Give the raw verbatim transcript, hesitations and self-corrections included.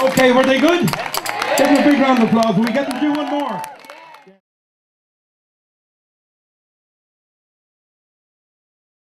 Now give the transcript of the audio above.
Okay, were they good? Give them a big round of applause. We get them to do one more.